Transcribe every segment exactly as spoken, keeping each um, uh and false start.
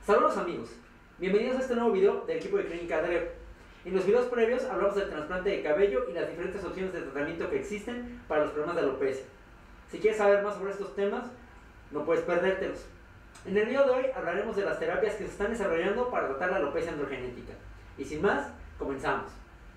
Saludos amigos, bienvenidos a este nuevo video del equipo de Clínica Dreo. En los videos previos hablamos del trasplante de cabello y las diferentes opciones de tratamiento que existen para los problemas de alopecia. Si quieres saber más sobre estos temas, no puedes perdértelos. En el video de hoy hablaremos de las terapias que se están desarrollando para tratar la alopecia androgenética. Y sin más, comenzamos.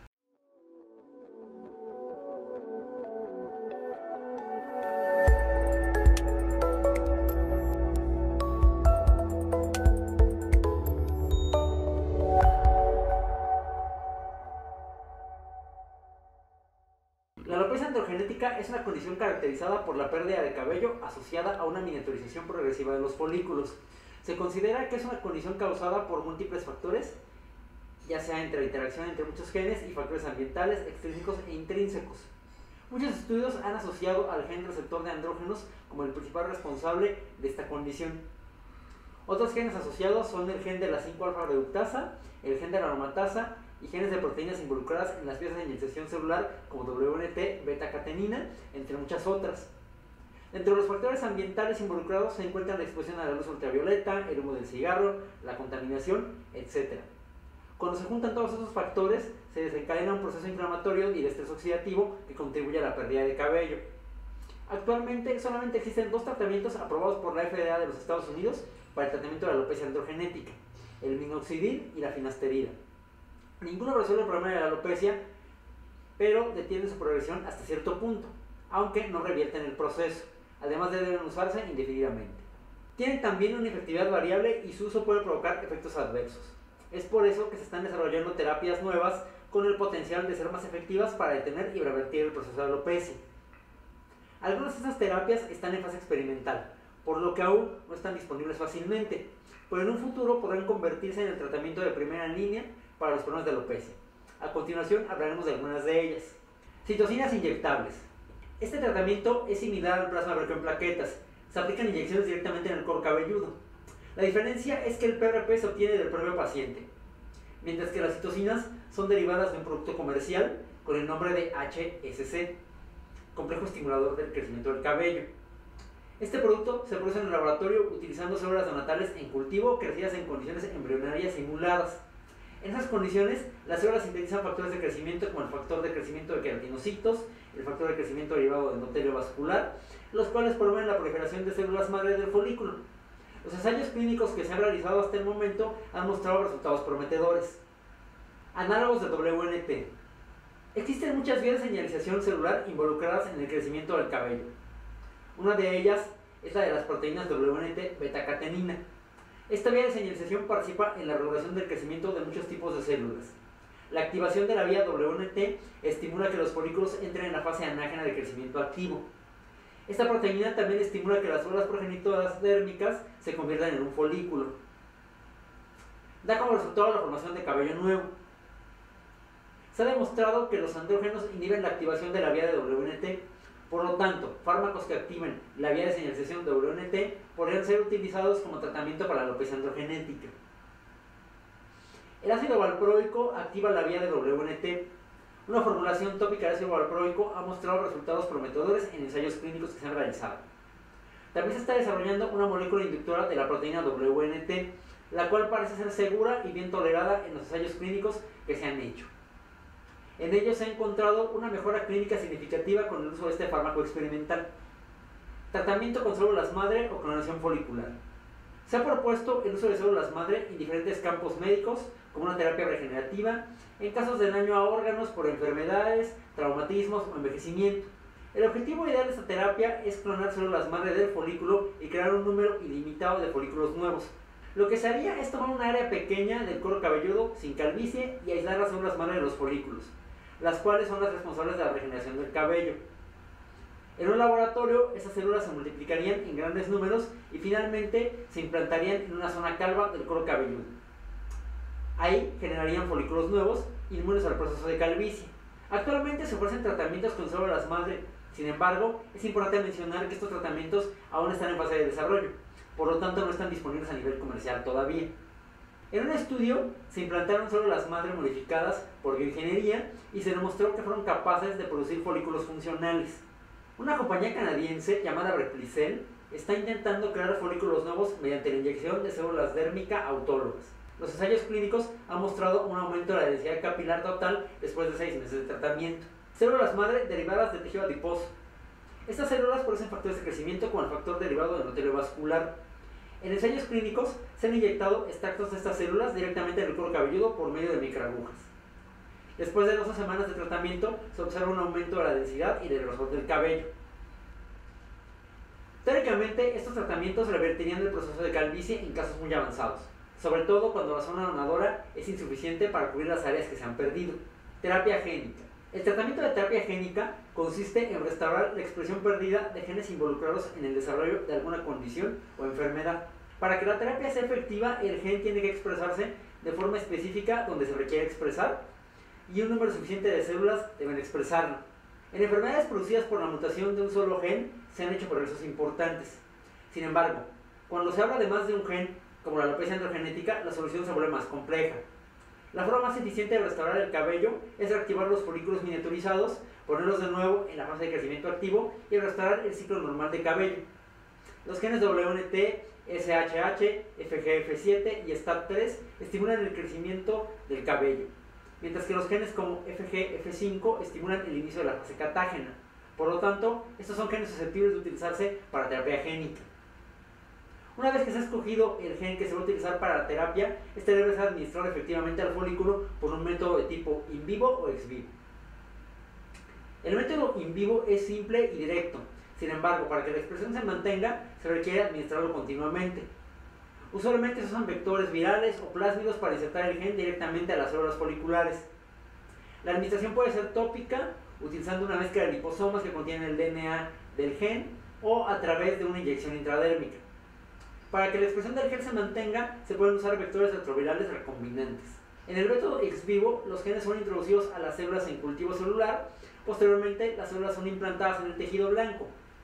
La alopecia androgenética es una condición caracterizada por la pérdida de cabello asociada a una miniaturización progresiva de los folículos. Se considera que es una condición causada por múltiples factores, ya sea entre la interacción entre muchos genes y factores ambientales, extrínsecos e intrínsecos. Muchos estudios han asociado al gen receptor de andrógenos como el principal responsable de esta condición. Otros genes asociados son el gen de la cinco alfa reductasa, el gen de la aromatasa y genes de proteínas involucradas en las vías de señalización celular como doble u ene te, beta-catenina, entre muchas otras. Entre los factores ambientales involucrados se encuentran la exposición a la luz ultravioleta, el humo del cigarro, la contaminación, etcétera. Cuando se juntan todos esos factores, se desencadena un proceso inflamatorio y de estrés oxidativo que contribuye a la pérdida de cabello. Actualmente solamente existen dos tratamientos aprobados por la efe de a de los Estados Unidos para el tratamiento de la alopecia androgenética, el minoxidil y la finasterida. Ninguno resuelve el problema de la alopecia, pero detiene su progresión hasta cierto punto, aunque no revierten el proceso, además de deben usarse indefinidamente. Tienen también una efectividad variable y su uso puede provocar efectos adversos. Es por eso que se están desarrollando terapias nuevas con el potencial de ser más efectivas para detener y revertir el proceso de alopecia. Algunas de estas terapias están en fase experimental, por lo que aún no están disponibles fácilmente, pero en un futuro podrán convertirse en el tratamiento de primera línea para los problemas de alopecia. A continuación hablaremos de algunas de ellas. Citocinas inyectables. Este tratamiento es similar al plasma en plaquetas. Se aplican inyecciones directamente en el cuero cabelludo. La diferencia es que el pe erre pe se obtiene del propio paciente, mientras que las citocinas son derivadas de un producto comercial con el nombre de hache ese ce, complejo estimulador del crecimiento del cabello. Este producto se produce en el laboratorio utilizando células neonatales en cultivo crecidas en condiciones embrionarias simuladas. En esas condiciones, las células sintetizan factores de crecimiento como el factor de crecimiento de queratinocitos, el factor de crecimiento derivado de endotelio vascular, los cuales promueven la proliferación de células madre del folículo. Los ensayos clínicos que se han realizado hasta el momento han mostrado resultados prometedores. Análogos de doble u ene te. Existen muchas vías de señalización celular involucradas en el crecimiento del cabello. Una de ellas es la de las proteínas doble u ene te beta-catenina. Esta vía de señalización participa en la regulación del crecimiento de muchos tipos de células. La activación de la vía doble u ene te estimula que los folículos entren en la fase anágena de crecimiento activo. Esta proteína también estimula que las células progenitoras dérmicas se conviertan en un folículo. Da como resultado la formación de cabello nuevo. Se ha demostrado que los andrógenos inhiben la activación de la vía de doble u ene te. Por lo tanto, fármacos que activen la vía de señalización doble u ene te podrían ser utilizados como tratamiento para la alopecia androgenética. El ácido valproico activa la vía de doble u ene te. Una formulación tópica de ácido valproico ha mostrado resultados prometedores en ensayos clínicos que se han realizado. También se está desarrollando una molécula inductora de la proteína doble u ene te, la cual parece ser segura y bien tolerada en los ensayos clínicos que se han hecho. En ellos se ha encontrado una mejora clínica significativa con el uso de este fármaco experimental. Tratamiento con células madre o clonación folicular. Se ha propuesto el uso de células madre en diferentes campos médicos, como una terapia regenerativa, en casos de daño a órganos por enfermedades, traumatismos o envejecimiento. El objetivo ideal de esta terapia es clonar células madre del folículo y crear un número ilimitado de folículos nuevos. Lo que se haría es tomar un área pequeña del cuero cabelludo sin calvicie y aislar las células madre de los folículos, las cuales son las responsables de la regeneración del cabello. En un laboratorio, esas células se multiplicarían en grandes números y finalmente se implantarían en una zona calva del cuero cabelludo. Ahí generarían folículos nuevos inmunes al proceso de calvicie. Actualmente se ofrecen tratamientos con células madre, sin embargo, es importante mencionar que estos tratamientos aún están en fase de desarrollo, por lo tanto no están disponibles a nivel comercial todavía. En un estudio se implantaron células madre modificadas por bioingeniería y se demostró que fueron capaces de producir folículos funcionales. Una compañía canadiense llamada Replicel está intentando crear folículos nuevos mediante la inyección de células dérmicas autólogas. Los ensayos clínicos han mostrado un aumento de la densidad capilar total después de seis meses de tratamiento. Células madre derivadas de tejido adiposo. Estas células producen factores de crecimiento como el factor derivado del endotelio vascular. En ensayos clínicos se han inyectado extractos de estas células directamente en el cuero cabelludo por medio de microagujas. Después de doce semanas de tratamiento se observa un aumento de la densidad y del grosor del cabello. Teóricamente, estos tratamientos revertirían el proceso de calvicie en casos muy avanzados, sobre todo cuando la zona donadora es insuficiente para cubrir las áreas que se han perdido. Terapia génica. El tratamiento de terapia génica consiste en restaurar la expresión perdida de genes involucrados en el desarrollo de alguna condición o enfermedad. Para que la terapia sea efectiva, el gen tiene que expresarse de forma específica donde se requiere expresar y un número suficiente de células deben expresarlo. En enfermedades producidas por la mutación de un solo gen se han hecho progresos importantes. Sin embargo, cuando se habla de más de un gen, como la alopecia androgenética, la solución se vuelve más compleja. La forma más eficiente de restaurar el cabello es reactivar los folículos miniaturizados, ponerlos de nuevo en la fase de crecimiento activo y restaurar el ciclo normal de cabello. Los genes W N T, S H H, F G F siete y S T A T tres estimulan el crecimiento del cabello, mientras que los genes como F G F cinco estimulan el inicio de la fase catágena. Por lo tanto, estos son genes susceptibles de utilizarse para terapia génica. Una vez que se ha escogido el gen que se va a utilizar para la terapia, este debe ser administrado efectivamente al folículo por un método de tipo in vivo o ex vivo. El método in vivo es simple y directo. Sin embargo, para que la expresión se mantenga, se requiere administrarlo continuamente. Usualmente se usan vectores virales o plásmidos para insertar el gen directamente a las células foliculares. La administración puede ser tópica, utilizando una mezcla de liposomas que contienen el D N A del gen, o a través de una inyección intradérmica. Para que la expresión del gen se mantenga, se pueden usar vectores retrovirales recombinantes. En el método ex vivo, los genes son introducidos a las células en cultivo celular. Posteriormente, las células son implantadas en el tejido blanco.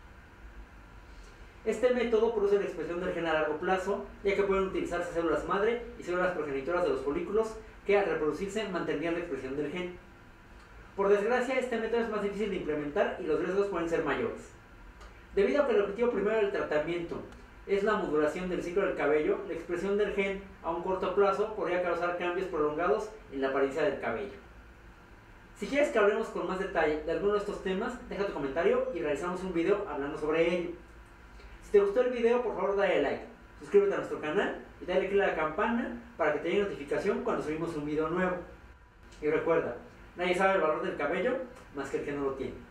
Este método produce la expresión del gen a largo plazo, ya que pueden utilizarse células madre y células progenitoras de los folículos que al reproducirse mantendrían la expresión del gen. Por desgracia, este método es más difícil de implementar y los riesgos pueden ser mayores. Debido a que el objetivo primero del tratamiento es la modulación del ciclo del cabello, la expresión del gen a un corto plazo podría causar cambios prolongados en la apariencia del cabello. Si quieres que hablemos con más detalle de alguno de estos temas, deja tu comentario y realizamos un video hablando sobre ello. Si te gustó el video, por favor dale like, suscríbete a nuestro canal y dale click a la campana para que te llegue notificación cuando subimos un video nuevo. Y recuerda, nadie sabe el valor del cabello más que el que no lo tiene.